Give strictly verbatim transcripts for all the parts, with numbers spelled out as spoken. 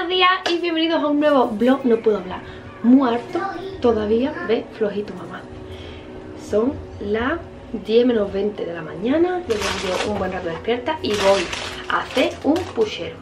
Buenos días y bienvenidos a un nuevo vlog. No puedo hablar, muerto todavía, ve, flojito mamá. Son las diez menos veinte de la mañana. Yo llevo un buen rato despierta y voy a hacer un puchero.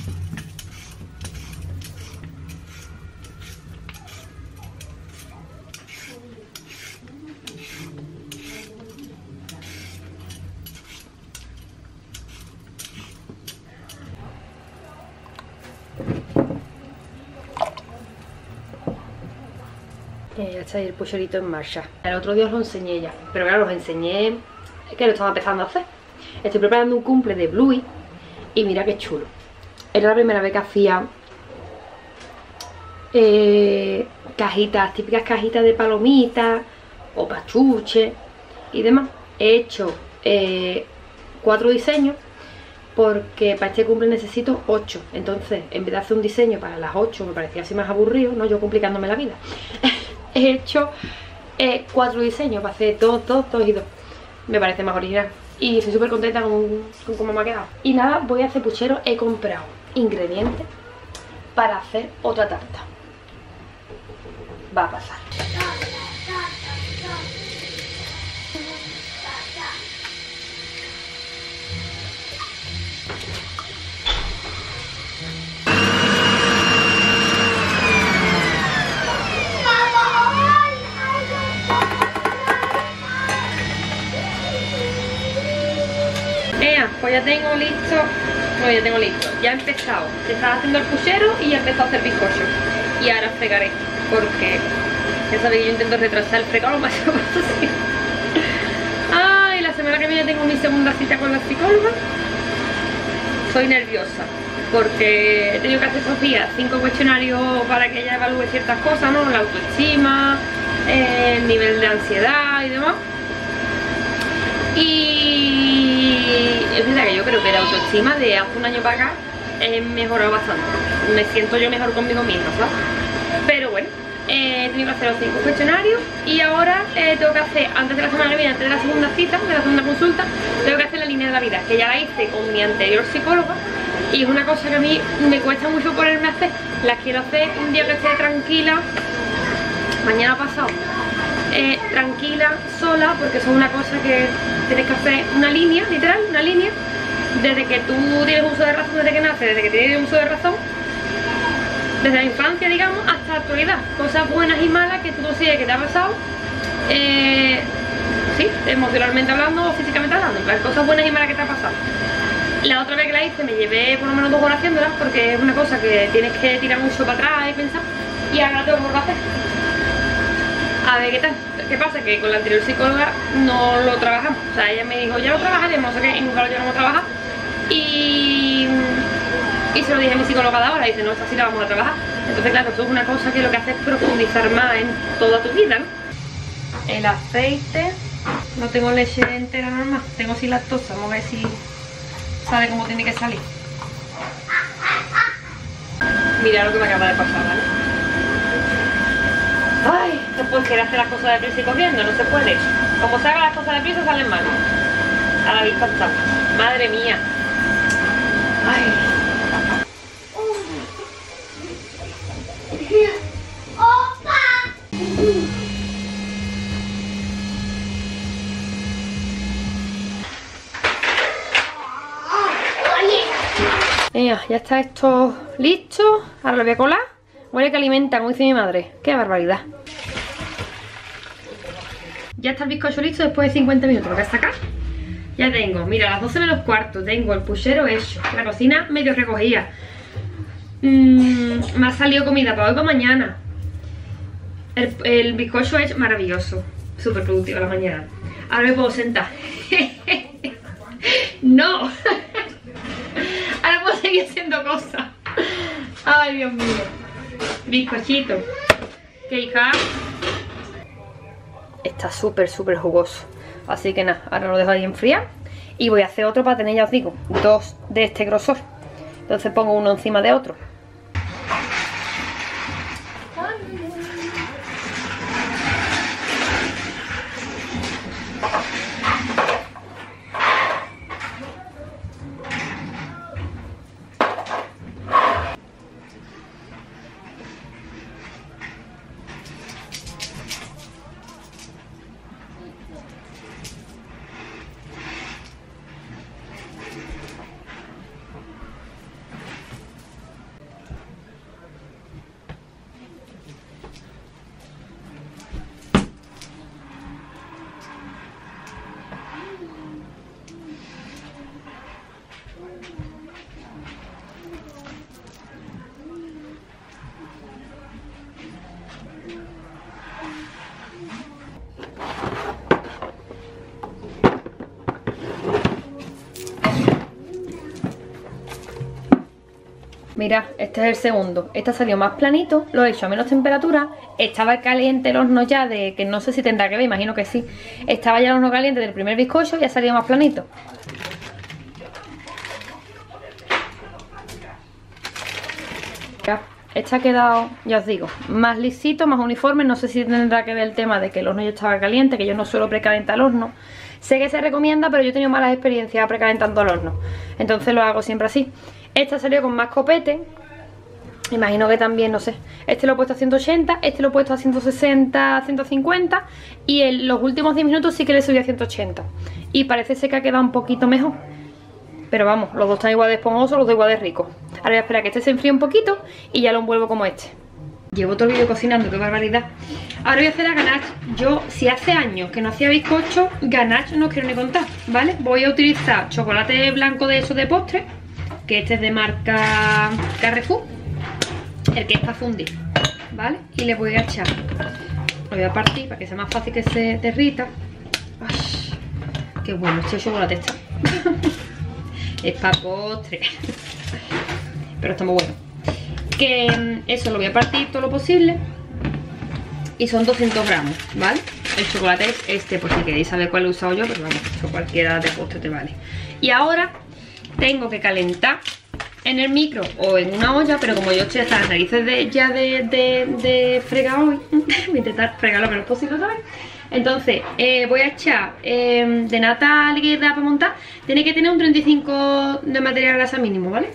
Eh, ya está ahí el pucherito en marcha. El otro día os lo enseñé ya, pero claro, os enseñé que lo estaba empezando a hacer. Estoy preparando un cumple de Bluey y mira qué chulo. Era la primera vez que hacía eh, cajitas, típicas cajitas de palomitas o pachuches y demás. He hecho eh, cuatro diseños porque para este cumple necesito ocho. Entonces, en vez de hacer un diseño para las ocho, me parecía así más aburrido, ¿no? Yo complicándome la vida. He hecho eh, cuatro diseños para hacer dos, dos, dos y dos. Me parece más original y estoy súper contenta con, con cómo me ha quedado. Y nada, voy a hacer puchero. He comprado ingredientes para hacer otra tarta. Va a pasar. Pues ya tengo listo, no, ya tengo listo, ya he empezado, estaba haciendo el puchero y ya he empezado a hacer bizcocho. Y ahora fregaré, porque ya sabéis que yo intento retrasar el fregado lo más posible. Ay, la semana que viene tengo mi segunda cita con la psicóloga. Soy nerviosa, porque he tenido que hacer esos días cinco cuestionarios para que ella evalúe ciertas cosas, ¿no? La autoestima, el nivel de ansiedad y demás. Y es verdad que yo creo que la autoestima de hace un año para acá he mejorado bastante. Me siento yo mejor conmigo misma, ¿sabes? Pero bueno, eh, he tenido que hacer los cinco cuestionarios y ahora eh, tengo que hacer, antes de la semana que viene, antes de la segunda cita, de la segunda consulta, tengo que hacer la línea de la vida, que ya la hice con mi anterior psicóloga y es una cosa que a mí me cuesta mucho ponerme a hacer. La quiero hacer un día que esté tranquila, mañana pasado. Eh, tranquila, sola, porque eso es una cosa que tienes que hacer una línea, literal, una línea desde que tú tienes uso de razón, desde que naces, desde que tienes uso de razón, desde la infancia, digamos, hasta la actualidad. Cosas buenas y malas que tú consideres que te ha pasado, eh, sí, emocionalmente hablando o físicamente hablando, las cosas buenas y malas que te ha pasado. La otra vez que la hice me llevé por lo menos dos horas haciéndola, porque es una cosa que tienes que tirar mucho para atrás y pensar, y ahora tengo que volver a hacer. A ver qué tal. ¿Qué pasa? Que con la anterior psicóloga no lo trabajamos. O sea, ella me dijo, ya lo trabajaremos, o sea que nunca lo llevamos a trabajar. Y, y se lo dije a mi psicóloga de ahora, dice, no, esta sí la vamos a trabajar. Entonces, claro, eso es una cosa que lo que hace es profundizar más en toda tu vida, ¿no? El aceite, no tengo leche entera normal, tengo sin lactosa, vamos a ver si sale como tiene que salir. Mira lo que me acaba de pasar, ¿vale? Ay, no puedo querer hacer las cosas deprisa y corriendo, no se puede. Como se hagan las cosas deprisa salen mal. A la vista está. Madre mía. Ay. Venga, ya está esto listo. Ahora lo voy a colar. Huele que alimenta, como dice mi madre. ¡Qué barbaridad! Ya está el bizcocho listo después de cincuenta minutos. Lo voy a sacar. Ya tengo, mira, a las doce menos cuarto tengo el puchero hecho. La cocina medio recogida. Mm, me ha salido comida para hoy para mañana. El, el bizcocho hecho, maravilloso. Súper productivo a la mañana. Ahora me puedo sentar. ¡No! Ahora puedo seguir haciendo cosas. ¡Ay, Dios mío! Bizcochito. Que hija. Está súper, súper jugoso. Así que nada, ahora lo dejo ahí enfriar. Y voy a hacer otro para tener, ya os digo, dos de este grosor. Entonces pongo uno encima de otro. mirad, este es el segundo. Este ha salido más planito, lo he hecho a menos temperatura. Estaba caliente el horno ya, de que no sé si tendrá que ver, imagino que sí. Estaba ya el horno caliente del primer bizcocho y ha salido más planito. Este ha quedado, ya os digo, más lisito, más uniforme. No sé si tendrá que ver el tema de que el horno ya estaba caliente, que yo no suelo precalentar el horno. Sé que se recomienda, pero yo he tenido malas experiencias precalentando el horno, entonces lo hago siempre así. Este salió con más copete. Imagino que también, no sé. Este lo he puesto a ciento ochenta, este lo he puesto a ciento sesenta, ciento cincuenta. Y en los últimos diez minutos sí que le subí a ciento ochenta. Y parece ser que ha quedado un poquito mejor. Pero vamos, los dos están igual de esponjosos, los dos igual de ricos. Ahora voy a esperar a que este se enfríe un poquito y ya lo envuelvo como este. Llevo todo el vídeo cocinando, qué barbaridad. Ahora voy a hacer la ganache. Yo, si hace años que no hacía bizcocho, ganache no os quiero ni contar, ¿vale? Voy a utilizar chocolate blanco de esos de postre, que este es de marca Carrefour, el que es para fundir, ¿vale? Y le voy a echar, lo voy a partir para que sea más fácil que se derrita. Ay, qué bueno, este chocolate está. Es para postre. Pero está muy bueno. Que eso lo voy a partir todo lo posible. Y son doscientos gramos, ¿vale? El chocolate es este, por si queréis saber cuál he usado yo, pero vamos, eso cualquiera de postre te vale. Y ahora tengo que calentar en el micro o en una olla, pero como yo estoy hasta las narices de, ya de, de, de fregar hoy, voy a intentar fregar lo menos posible, ¿sabes? Entonces, eh, voy a echar eh, de nata líquida para montar. Tiene que tener un treinta y cinco de materia grasa mínimo, ¿vale?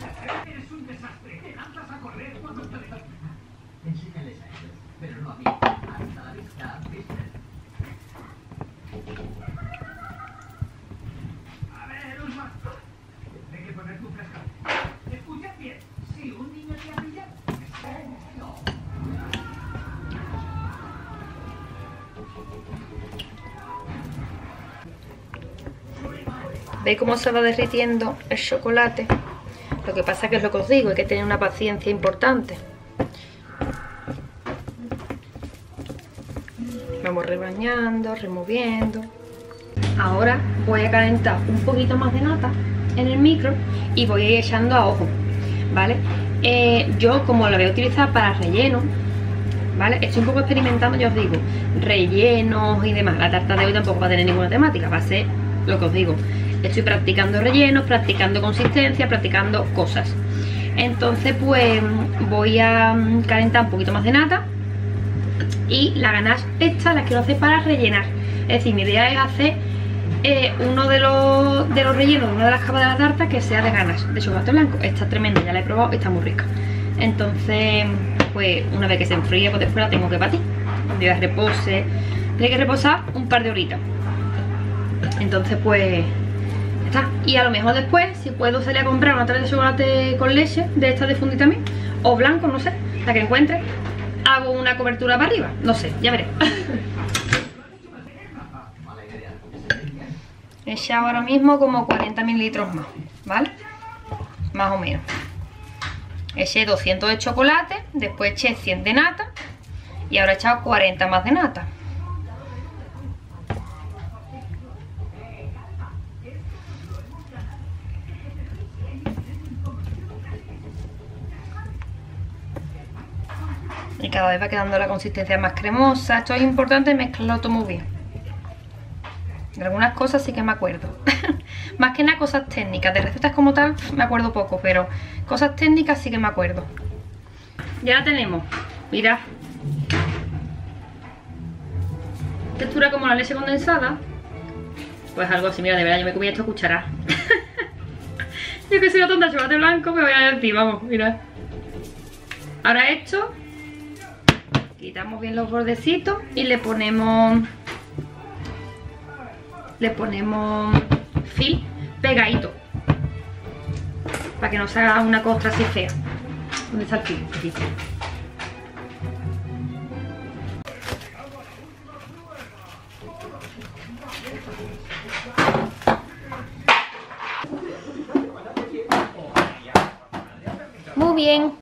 ¿Veis cómo se va derritiendo el chocolate? Lo que pasa que es lo que os digo, hay que tener una paciencia importante. Vamos rebañando, removiendo. Ahora voy a calentar un poquito más de nata en el micro y voy a ir echando a ojo, ¿vale? Eh, yo como la voy a utilizar para relleno, ¿vale? Estoy un poco experimentando, ya os digo, rellenos y demás. La tarta de hoy tampoco va a tener ninguna temática, va a ser lo que os digo. Estoy practicando rellenos, practicando consistencia, practicando cosas. Entonces pues voy a calentar un poquito más de nata. Y la ganache esta la quiero hacer para rellenar. Es decir, mi idea es hacer eh, uno de los, de los rellenos de una de las capas de la tarta que sea de ganache, de chocolate blanco. Está tremenda, ya la he probado, está muy rica. Entonces pues una vez que se enfríe, pues después la tengo que batir. Cuando ya repose, tiene que reposar un par de horitas. Entonces pues está. Y a lo mejor después, si puedo salir a comprar una tarta de chocolate con leche, de esta de fundir también, o blanco, no sé, la que encuentre, hago una cobertura para arriba, no sé, ya veré. He echado ahora mismo como cuarenta mililitros más, ¿vale? Más o menos. Eché doscientos de chocolate, después eché cien de nata y ahora he echado cuarenta más de nata. Y cada vez va quedando la consistencia más cremosa. Esto es importante mezclarlo todo muy bien. De algunas cosas sí que me acuerdo. Más que nada cosas técnicas. De recetas como tal me acuerdo poco, pero cosas técnicas sí que me acuerdo. Ya la tenemos. Mirad. Textura como la leche condensada. Pues algo así, mira, de verdad yo me comí esto a cuchara. Yo que soy una tonta, chocolate blanco me voy a decir, vamos, mirad. Ahora esto quitamos bien los bordecitos y le ponemos le ponemos fil pegadito para que no se haga una costra así fea. ¿Dónde está el fil? Aquí. Muy bien.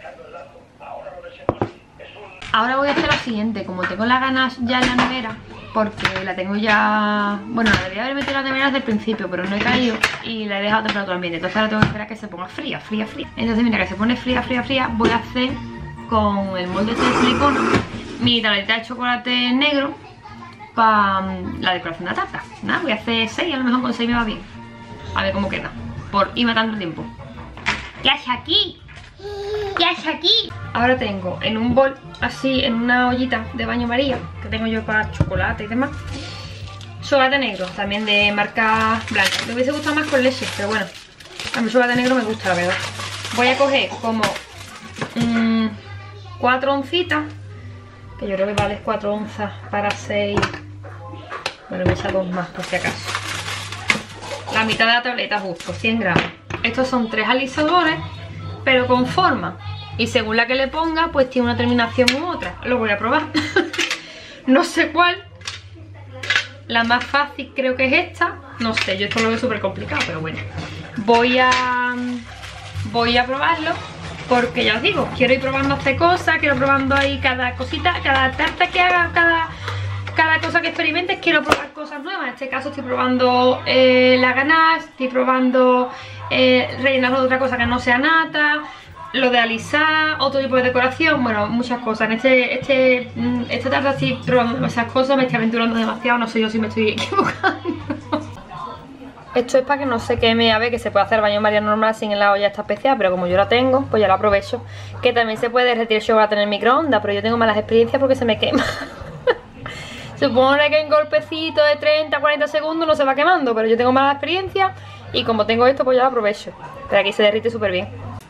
Ahora voy a hacer lo siguiente, como tengo la ganache ya en la nevera, porque la tengo ya... Bueno, la debía haber metido en la nevera desde el principio, pero no he caído y la he dejado a temperatura ambiente. Entonces ahora tengo que esperar a que se ponga fría, fría, fría. Entonces mira, que se pone fría, fría, fría, voy a hacer con el molde este de silicona mi tableta de chocolate negro para la decoración de la tarta. Nada, voy a hacer seis, a lo mejor con seis me va bien. A ver cómo queda, por irme tanto tiempo. ¿Qué haces aquí? ¿Qué haces aquí? Ahora tengo en un bol, así, en una ollita de baño María, que tengo yo para chocolate y demás, chocolate negro, también de marca blanca. Me hubiese gustado más con leche, pero bueno, a mí el chocolate negro me gusta, la verdad. Voy a coger como mmm, cuatro oncitas, que yo creo que vale cuatro onzas para seis. Bueno, me echa dos más por si acaso. La mitad de la tableta justo, cien gramos. Estos son tres alisadores, pero con forma. Y según la que le ponga, pues tiene una terminación u otra. Lo voy a probar. No sé cuál. La más fácil creo que es esta. No sé, yo esto lo veo súper complicado, pero bueno. Voy a... Voy a probarlo. Porque ya os digo, quiero ir probando a hacer cosas. Quiero probando ahí cada cosita, cada tarta que haga, cada... Cada cosa que experimentes, quiero probar cosas nuevas. En este caso estoy probando eh, la ganache, estoy probando eh, rellenarlo de otra cosa que no sea nata, lo de alisar, otro tipo de decoración, bueno, muchas cosas. En este, este, esta tarde estoy probando demasiadas cosas, me estoy aventurando demasiado, no sé yo si me estoy equivocando. Esto es para que no se queme, a ver, que se puede hacer baño María normal sin la olla esta especial, pero como yo la tengo, pues ya la aprovecho. Que también se puede derretir el chocolate en el microondas, pero yo tengo malas experiencias porque se me quema. Supone que en golpecito de treinta a cuarenta segundos no se va quemando, pero yo tengo mala experiencia y como tengo esto, pues ya lo aprovecho. Pero aquí se derrite súper bien.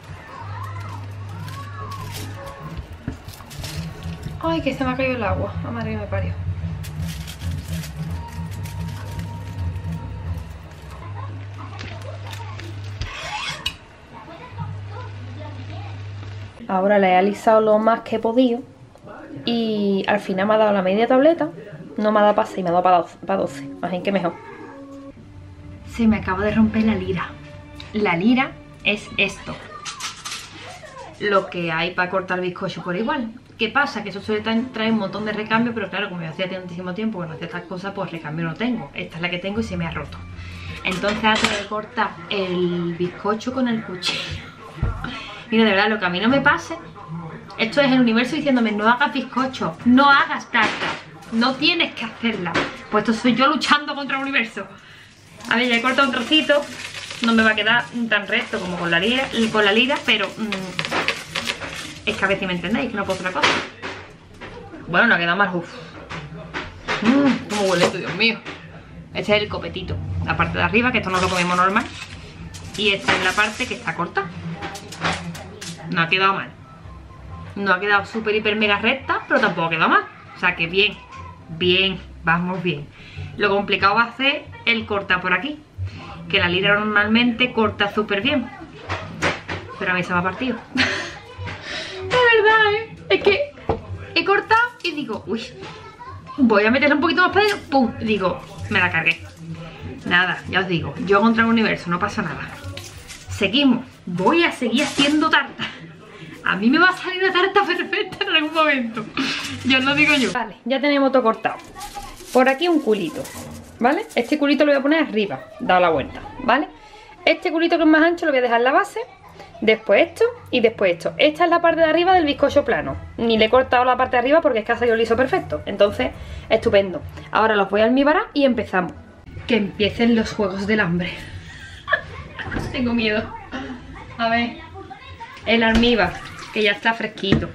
Ay, que se me ha caído el agua. La madre que me parió. Ahora la he alisado lo más que he podido y al final me ha dado la media tableta. No me ha dado para seis, me ha dado para doce, para doce. Así que mejor. Se me acaba de romper la lira. La lira es esto. Lo que hay para cortar bizcocho por igual. ¿Qué pasa? Que eso suele traer un montón de recambio, pero claro, como yo hacía tantísimo tiempo que no hacía estas cosas, pues recambio no tengo. Esta es la que tengo y se me ha roto. Entonces ahora tengo que cortar el bizcocho con el cuchillo. Mira, de verdad, lo que a mí no me pase, esto es el universo diciéndome: no hagas bizcocho, no hagas tarta, no tienes que hacerla. Pues esto soy yo luchando contra el universo. A ver, ya he cortado un trocito. No me va a quedar tan recto como con la lira, con la lira pero mmm, es que a ver si me entendéis, que no puedo hacer otra cosa. Bueno, no ha quedado mal. Uff. Mmm, cómo huele esto, Dios mío. Este es el copetito, la parte de arriba, que esto no lo comemos normal. Y esta es la parte que está corta. No ha quedado mal. No ha quedado súper, hiper, mega recta, pero tampoco ha quedado mal. O sea que bien, bien, vamos bien. Lo complicado va a ser el cortar por aquí, que la lira normalmente corta súper bien, pero a mí se me ha partido. De verdad, ¿eh? Es que he cortado y digo, uy, voy a meterle un poquito más para adentro. Pum, digo, me la cargué. Nada, ya os digo, yo contra el universo, no pasa nada. Seguimos, voy a seguir haciendo tarta. A mí me va a salir una tarta perfecta en algún momento. Yo os lo digo yo. Vale, ya tenemos todo cortado. Por aquí un culito, ¿vale? Este culito lo voy a poner arriba, dado la vuelta, ¿vale? Este culito que es más ancho lo voy a dejar en la base. Después esto y después esto. Esta es la parte de arriba del bizcocho plano. Ni le he cortado la parte de arriba porque es que ha salido liso perfecto. Entonces, estupendo. Ahora los voy a almibarar y empezamos. Que empiecen los juegos del hambre. Tengo miedo. A ver. El almíbar, que ya está fresquito.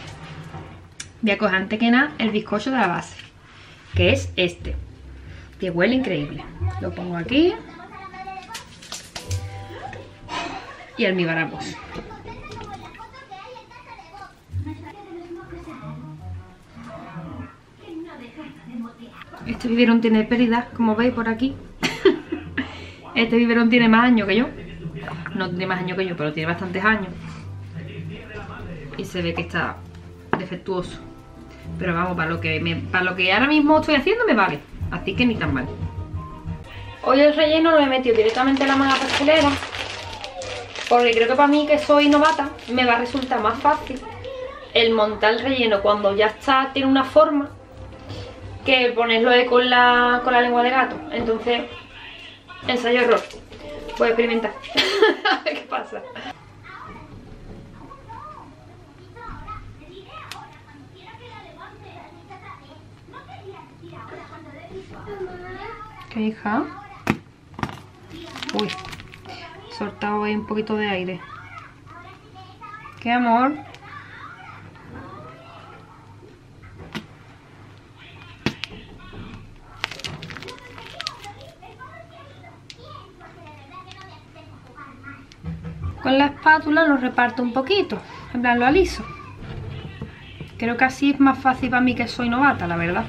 Voy a coger antes que nada el bizcocho de la base, que es este, que huele increíble. Lo pongo aquí y almibaramos. Este biberón tiene pérdida, como veis por aquí. Este biberón tiene más años que yo. No tiene más años que yo, pero tiene bastantes años. Y se ve que está defectuoso. Pero vamos, para lo que me, para lo que ahora mismo estoy haciendo me vale. Así que ni tan mal. Hoy el relleno lo he metido directamente en la manga pastelera, porque creo que para mí, que soy novata, me va a resultar más fácil el montar el relleno cuando ya está, tiene una forma, que ponerlo de con la, con la lengua de gato. Entonces, ensayo error. Voy a experimentar. A ver qué pasa. ¿Qué, hija? Uy, he soltado ahí un poquito de aire. ¿Qué, amor? Con la espátula lo reparto un poquito, en plan lo aliso. Creo que así es más fácil para mí, que soy novata, la verdad.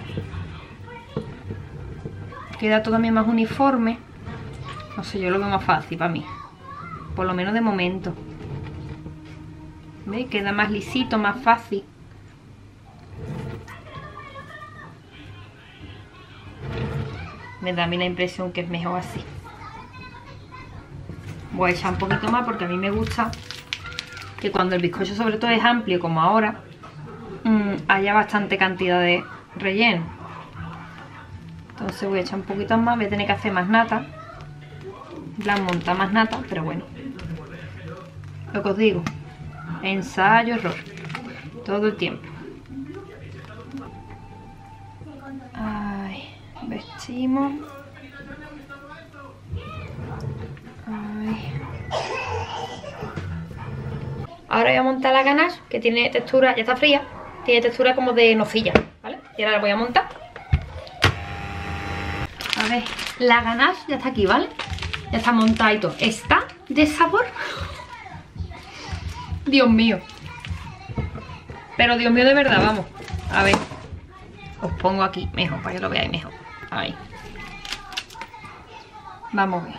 Queda todo también más uniforme. No sé, yo lo veo más fácil para mí. Por lo menos de momento. ¿Veis? Queda más lisito, más fácil. Me da a mí la impresión que es mejor así. Voy a echar un poquito más porque a mí me gusta que cuando el bizcocho sobre todo es amplio como ahora, mmm, haya bastante cantidad de relleno. Entonces voy a echar un poquito más, voy a tener que hacer más nata, en plan montar más nata, pero bueno, lo que os digo, ensayo, error, todo el tiempo. Ay, vestimos. Ay. Ahora voy a montar la ganache, que tiene textura, ya está fría, tiene textura como de nocilla, ¿vale? Y ahora la voy a montar. A ver, la ganache ya está aquí, ¿vale? Ya está montada y todo. Está de sabor. Dios mío. Pero Dios mío de verdad, vamos. A ver. Os pongo aquí mejor, para que lo veáis mejor. Ahí. Vamos a ver.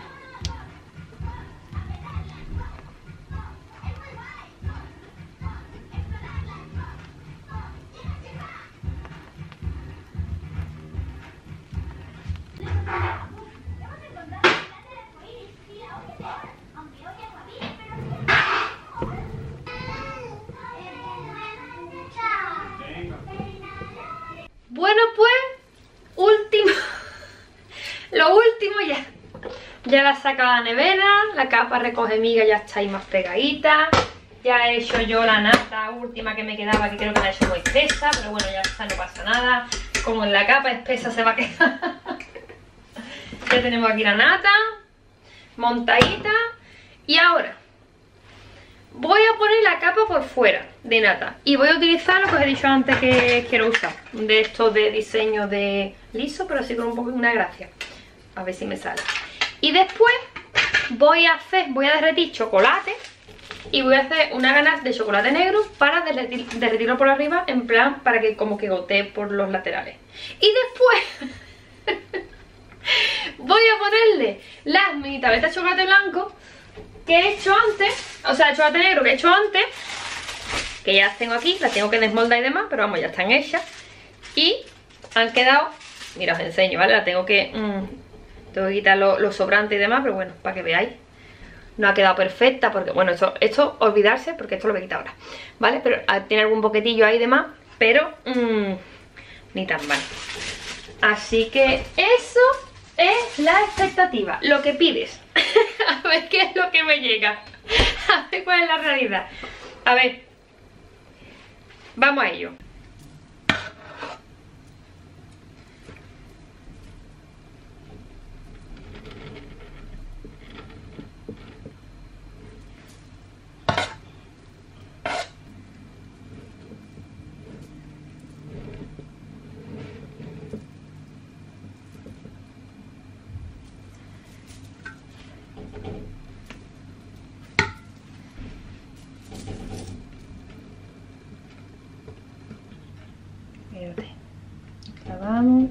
Bueno, pues, último, lo último ya. Ya la saco a la nevera, la capa recoge miga ya está ahí más pegadita. Ya he hecho yo la nata última que me quedaba, que creo que la he hecho muy espesa, pero bueno, ya está, no pasa nada. Como en la capa espesa se va a quedar. Ya tenemos aquí la nata montadita. Y ahora voy a poner la capa por fuera de nata y voy a utilizar lo que os he dicho antes que quiero usar, de estos de diseño de liso, pero así con un poco una gracia. A ver si me sale. Y después voy a hacer, voy a derretir chocolate y voy a hacer una ganache de chocolate negro para derretir, derretirlo por arriba, en plan para que como que gotee por los laterales. Y después voy a ponerle las mini tabletas de chocolate blanco que he hecho antes, o sea, el chocolate negro que he hecho antes, que ya las tengo aquí, las tengo que desmoldar y demás, pero vamos, ya están hechas. Y han quedado, mira, os enseño, ¿vale? La tengo que, mmm, tengo que quitar los lo sobrantes y demás, pero bueno, para que veáis. No ha quedado perfecta, porque, bueno, esto, esto olvidarse, porque esto lo voy a quitar ahora, ¿vale? Pero tiene algún boquetillo ahí y demás, pero mmm, ni tan mal. Así que eso es la expectativa, lo que pides. A ver qué es lo que me llega. A ver cuál es la realidad. A ver. Vamos a ello. Espérate. Clavamos.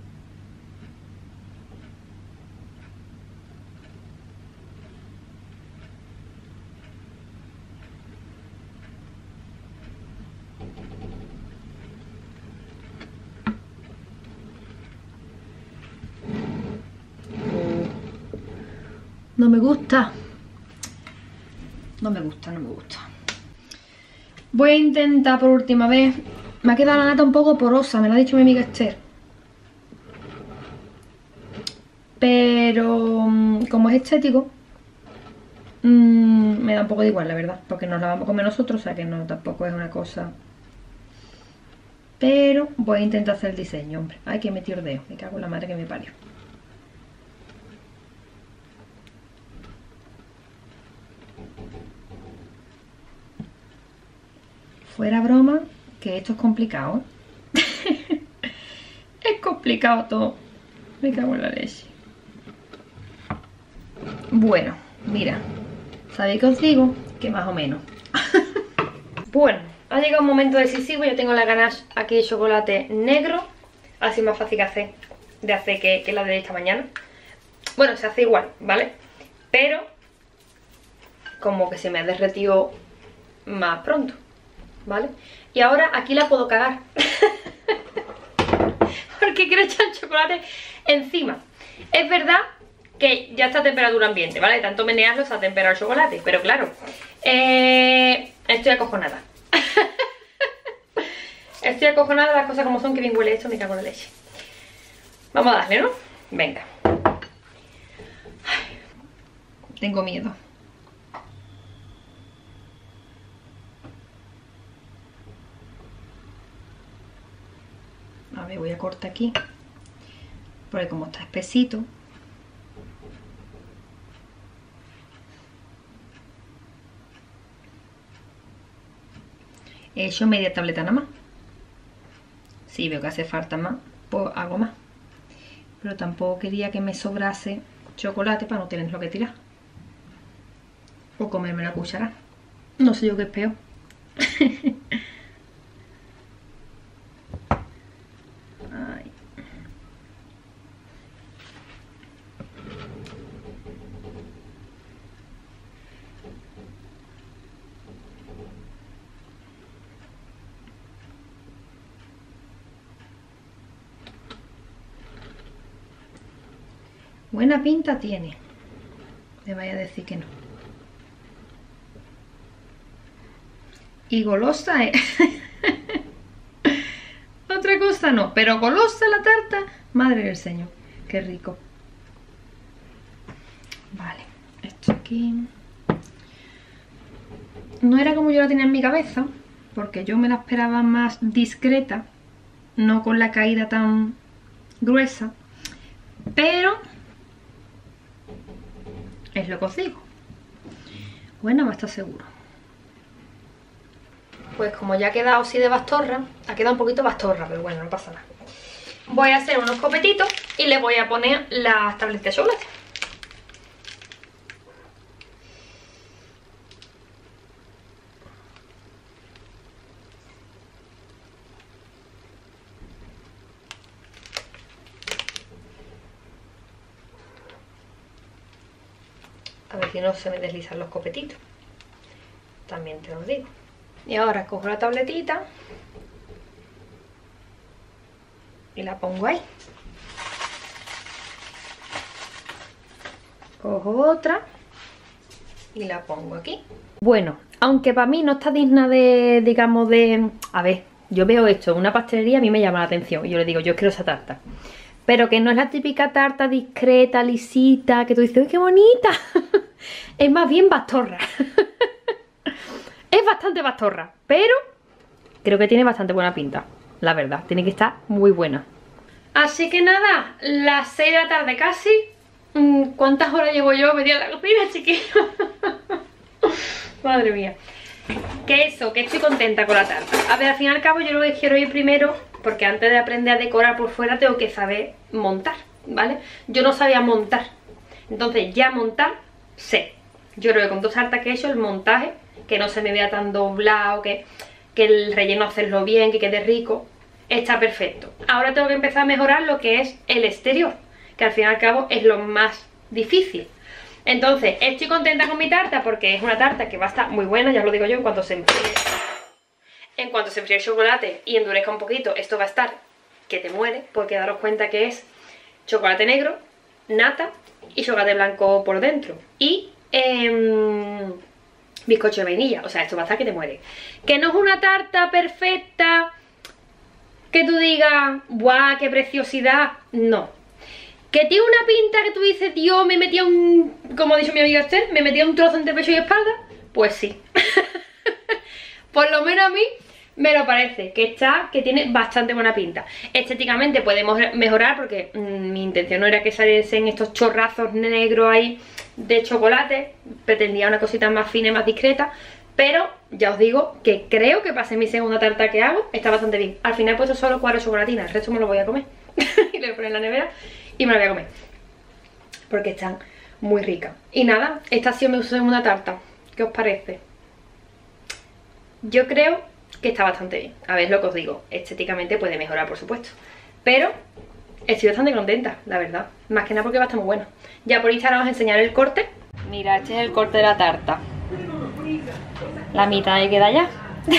No me gusta. No me gusta, no me gusta. Voy a intentar por última vez. Me ha quedado la nata un poco porosa, me lo ha dicho mi amiga Esther. Pero como es estético, mmm, me da un poco de igual, la verdad, porque nos la vamos a comer nosotros, o sea que no, tampoco es una cosa. Pero voy a intentar hacer el diseño, hombre. Ay, que metí el dedo, me cago en la madre que me parió. Fuera broma, que esto es complicado, ¿eh? Es complicado todo. Me cago en la leche. Bueno, mira, ¿sabéis qué os digo? Que más o menos. Bueno, ha llegado un momento decisivo. Yo tengo la ganache aquí de chocolate negro. Así más fácil que hacer, de hacer que, que la de esta mañana. Bueno, se hace igual, ¿vale? Pero como que se me ha derretido más pronto, ¿vale? Y ahora aquí la puedo cagar. Porque quiero echar chocolate encima. Es verdad que ya está a temperatura ambiente, ¿vale? Tanto menearlo se ha temperado el chocolate. Pero claro, eh, estoy acojonada. Estoy acojonada, las cosas como son, que bien huele esto, me cago en la leche. Vamos a darle, ¿no? Venga. Ay, tengo miedo. A ver, voy a cortar aquí, porque como está espesito. He hecho media tableta nada más. Si veo que hace falta más, pues hago más. Pero tampoco quería que me sobrase chocolate para no tener lo que tirar. O comerme la cuchara. No sé yo qué es peor. Ay. Buena pinta tiene. Me vaya a decir que no. Y golosa es. Otra cosa no, pero golosa la tarta. Madre del Señor, qué rico. Vale, esto aquí. No era como yo la tenía en mi cabeza, porque yo me la esperaba más discreta, no con la caída tan gruesa, pero es lo que os digo. Bueno, me está seguro. Pues como ya ha quedado así de bastorra, ha quedado un poquito bastorra, pero bueno, no pasa nada. Voy a hacer unos copetitos y le voy a poner las tabletas de chocolate. A ver si no se me deslizan los copetitos. También te lo digo. Y ahora cojo la tabletita y la pongo ahí. Cojo otra y la pongo aquí. Bueno, aunque para mí no está digna de, digamos, de... A ver, yo veo esto en una pastelería, a mí me llama la atención. Y yo le digo, yo quiero esa tarta. Pero que no es la típica tarta discreta, lisita, que tú dices, ¡uy, qué bonita! Es más bien bastorra. Es bastante bastorra, pero creo que tiene bastante buena pinta. La verdad, tiene que estar muy buena. Así que nada, las seis de la tarde casi. ¿Cuántas horas llevo yo metida en la cocina, chiquillos? Madre mía. Que eso, que estoy contenta con la tarta. A ver, al fin y al cabo yo lo que quiero ir primero, porque antes de aprender a decorar por fuera tengo que saber montar, ¿vale? Yo no sabía montar, entonces ya montar sé. Yo creo que con dos tartas que he hecho, el montaje, que no se me vea tan doblado, que, que el relleno hacerlo bien, que quede rico, está perfecto. Ahora tengo que empezar a mejorar lo que es el exterior, que al fin y al cabo es lo más difícil. Entonces, estoy contenta con mi tarta porque es una tarta que va a estar muy buena, ya os lo digo yo, en cuanto se enfríe. En cuanto se enfríe el chocolate y endurezca un poquito, esto va a estar que te muere, porque daros cuenta que es chocolate negro, nata y chocolate blanco por dentro. Y eh, bizcocho de vainilla, o sea, esto va a estar que te muere. Que no es una tarta perfecta, que tú digas, ¡buah, qué preciosidad! No. Que tiene una pinta que tú dices, Dios, me metía un... Como ha dicho mi amiga Esther, me metía un trozo entre pecho y espalda. Pues sí. Por lo menos a mí me lo parece, que está, que tiene bastante buena pinta. Estéticamente podemos mejorar porque mmm, mi intención no era que saliesen estos chorrazos negros ahí de chocolate. Pretendía una cosita más fina y más discreta. Pero ya os digo que creo que para ser mi segunda tarta que hago está bastante bien. Al final he puesto solo cuatro chocolatinas, el resto me lo voy a comer. Y lo voy a poner en la nevera y me lo voy a comer. Porque están muy ricas. Y nada, esta ha sido mi segunda tarta. ¿Qué os parece? Yo creo que está bastante bien. A ver lo que os digo, estéticamente puede mejorar, por supuesto. Pero estoy bastante contenta, la verdad. Más que nada porque va a estar muy bueno. Ya por Instagram os enseñaré el corte. Mira, este es el corte de la tarta. La mitad ahí queda ya.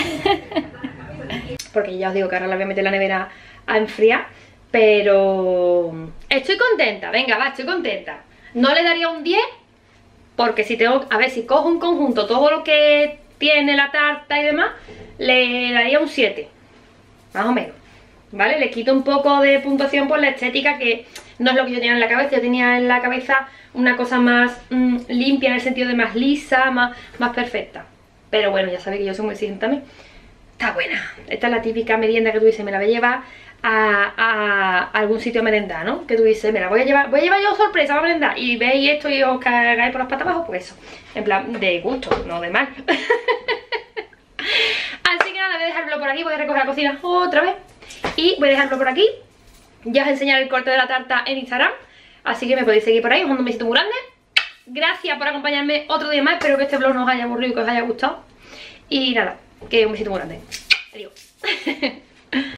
Porque ya os digo que ahora la voy a meter en la nevera a enfriar. Pero estoy contenta, venga, va, estoy contenta. No le daría un diez, porque si tengo, a ver, si cojo un conjunto, todo lo que tiene la tarta y demás, le daría un siete, más o menos, ¿vale? Le quito un poco de puntuación por la estética, que no es lo que yo tenía en la cabeza. Yo tenía en la cabeza una cosa más mmm, limpia, en el sentido de más lisa, más, más perfecta. Pero bueno, ya sabéis que yo soy muy exigente también. Está buena. Esta es la típica merienda que tú dices, me la voy a llevar a, a algún sitio a merendar, ¿no? Que tú dices, me la voy a llevar, voy a llevar yo sorpresa a merendar, y veis esto y os cagáis por las patas abajo, pues eso. En plan, de gusto, no de mal. Así que nada, voy a dejarlo por aquí, voy a recoger la cocina otra vez. Y voy a dejarlo por aquí. Ya os enseñaré el corte de la tarta en Instagram. Así que me podéis seguir por ahí, os mando un besito muy grande. Gracias por acompañarme otro día más. Espero que este vlog no os haya aburrido y que os haya gustado. Y nada, que un besito muy grande. Adiós.